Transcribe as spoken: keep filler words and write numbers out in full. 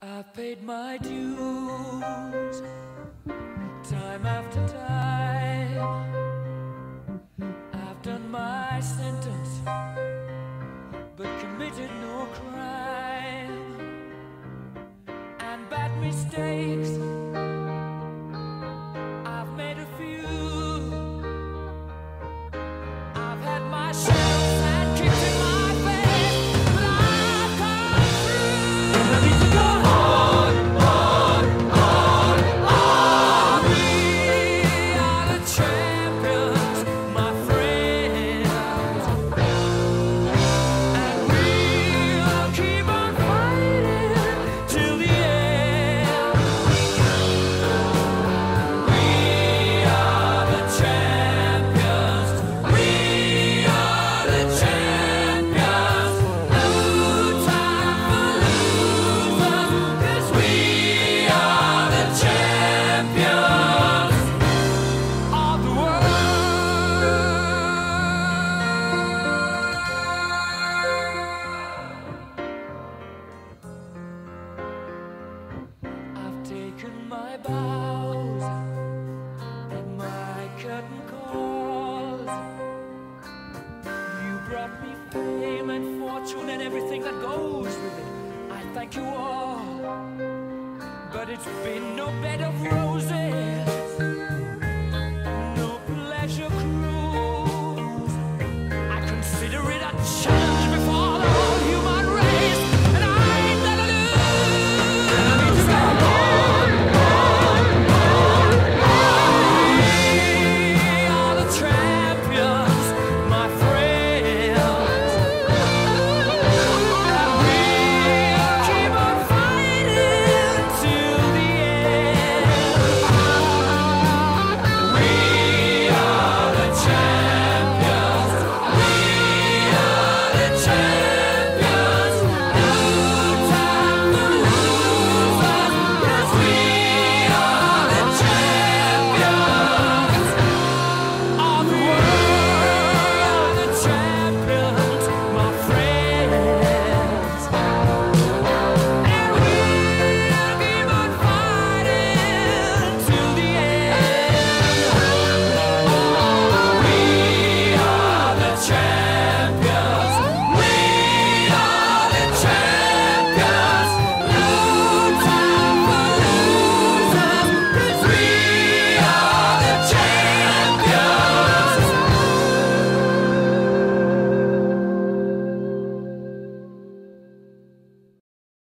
I've paid my dues, time after time. I've done my sentence, but committed no crime. And bad mistakes, I've made a few. I've had my share of sad kicks in my face, but I've come through. And I need to go on, on, on, on. We are the champions, my friends, and we'll keep on fighting till the end. We are the champions. We are the champions. No time for losers, 'cause we are the champions of the world. I've taken my bows and my curtain calls. You brought me fame and fortune and everything that goes with it. I thank you all, but it's been no bed of roses.